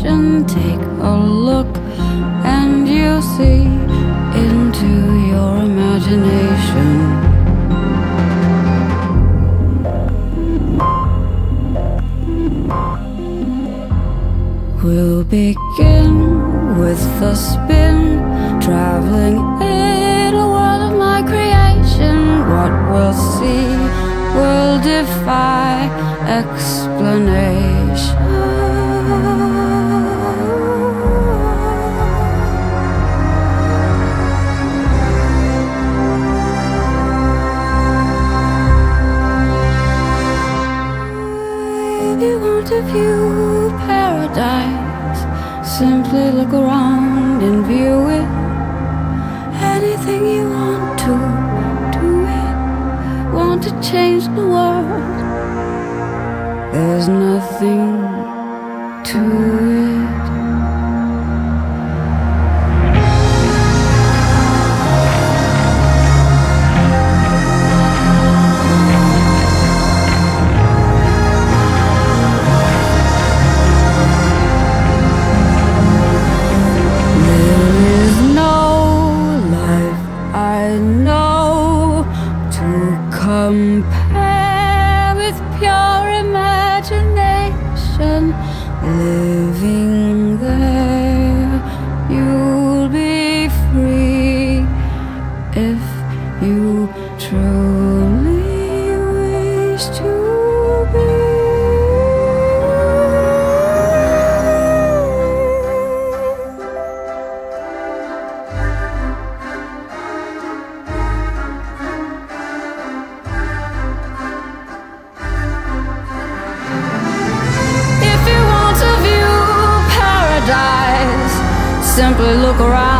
imagination. Take a look and you'll see into your imagination. We'll begin with a spin, traveling in a world of my creation. What we'll see will defy explanation. If you want to view paradise, simply look around and view it. Anything you want to, do it. Want to change the world, there's nothing to it. Compare with pure imagination. Living there, you'll be free if you truly wish to be. Simply look around